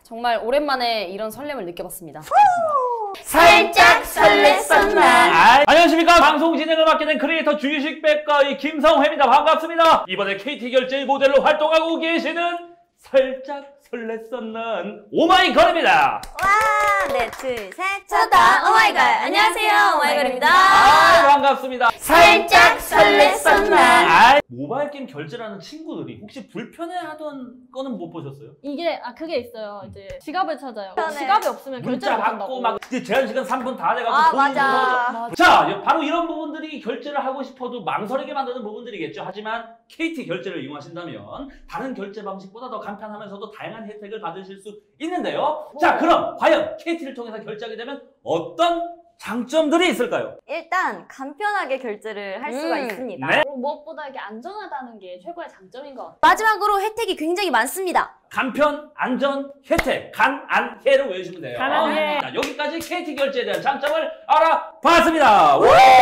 정말 오랜만에 이런 설렘을 느껴봤습니다. 살짝 설렜었나. 안녕하십니까. 방송 진행을 맡게 된 크리에이터 주유식 백과의 김성회입니다. 반갑습니다. 이번에 KT결제 모델로 활동하고 계시는 살짝 설렜었는 오마이걸입니다. 와, 네, 둘, 셋, 저다 오마이걸. 안녕하세요, 오마이걸입니다. 반갑습니다. 살짝 설렜었나. 모바일 게임 결제라는 친구들이 혹시 불편해하던 거는 못 보셨어요? 이게 그게 있어요. 이제 지갑을 찾아요. 네. 지갑이 없으면 결제를 문자 못 받고 한다고. 막 이제 제한 시간 3분 다 돼가지고 아, 돈이 맞아. 들어가죠. 자, 바로 이런 부분들이 결제를 하고 싶어도 망설이게 만드는 부분들이겠죠. 하지만 KT 결제를 이용하신다면 다른 결제 방식보다 더 간편하면서도 다양한 혜택을 받으실 수 있는데요. 자, 그럼 과연 KT를 통해서 결제하게 되면 어떤 장점들이 있을까요? 일단 간편하게 결제를 할 수가 있습니다. 네. 그리고 무엇보다 이게 안전하다는 게 최고의 장점인 것 같아요. 마지막으로 혜택이 굉장히 많습니다. 간편, 안전, 혜택, 간, 안, 해를 외우시면 돼요. 간, 안, 해. 자, 여기까지 KT 결제에 대한 장점을 알아봤습니다.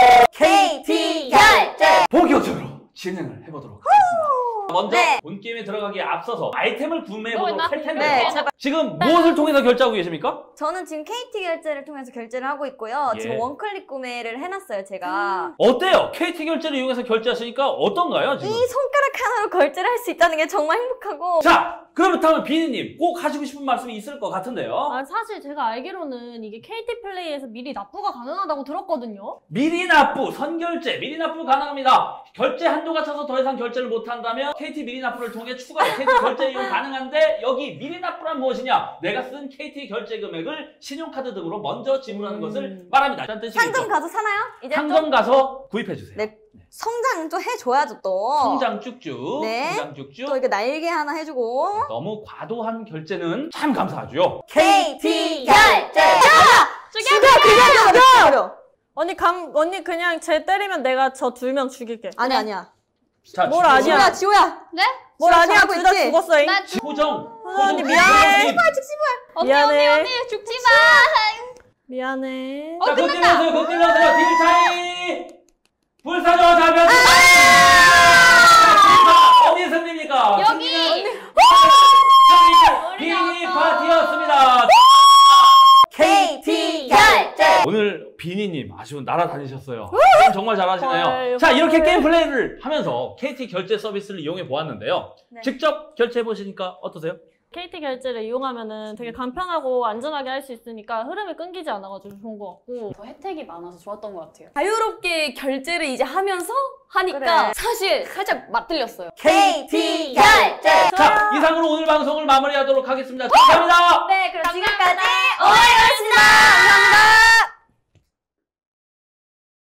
KT 결제. 본격적으로 진행을 해보도록 하겠습니다. 먼저 네. 본 게임에 들어가기에 앞서서 아이템을 구매해보도록 나? 할 텐데요. 네, 제발. 지금 무엇을 통해서 결제하고 계십니까? 저는 지금 KT 결제를 통해서 결제를 하고 있고요. 예. 지금 원클릭 구매를 해놨어요, 제가. 어때요? KT 결제를 이용해서 결제하시니까 어떤가요, 지금? 이 손가락 하나로 결제를 할 수 있다는 게 정말 행복하고. 자, 그렇다면 비니님 꼭 하시고 싶은 말씀이 있을 것 같은데요. 사실 제가 알기로는 이게 KT 플레이에서 미리 납부가 가능하다고 들었거든요. 미리 납부, 선결제, 미리 납부 가능합니다. 결제 한도가 차서 더 이상 결제를 못한다면 KT 미리 납부를 통해 추가로 KT 결제 이용 가능한데 여기 미리 납부란 무엇이냐? 내가 쓴 KT 결제 금액을 신용카드 등으로 먼저 지불하는 것을 말합니다. 일단 뜻이겠죠. 상점 가서 사나요? 이제 상점 가서 구입해주세요. 네. 성장 또 해줘야죠, 또. 성장 쭉쭉, 네. 성장 쭉쭉. 또 이렇게 날개 하나 해주고. 너무 과도한 결제는 참 감사하죠. KT 결제! 죽여! 언니 그냥 쟤 때리면 내가 저 2명 죽일게. 아니야. 자, 뭘 아니야? 지호야. 네? 뭘 아니야? 잘하고 둘 다 있지? 죽었어잉. 호정. 언니 미안해. 미안해. 죽지 마! 미안해. 자, 극딜러세요. 딜 차이. 불사조 잡혔습니다. 어디 승리입니까? 여기! 비니 파티였습니다. KT 결제! 오늘 비니님 아쉬운 날아다니셨어요. 정말 잘하시네요. 헐, 자, 이렇게 헐. 게임 플레이를 하면서 KT 결제 서비스를 이용해 보았는데요. 네. 직접 결제해 보시니까 어떠세요? KT 결제를 이용하면은 되게 간편하고 안전하게 할 수 있으니까 흐름이 끊기지 않아가지고 좋은 것 같고. 더 혜택이 많아서 좋았던 것 같아요. 자유롭게 결제를 이제 하면서 하니까 그래. 사실 살짝 맞들렸어요. KT 결제! 자, 이상으로 오늘 방송을 마무리하도록 하겠습니다. 감사합니다. 네, 그럼 지금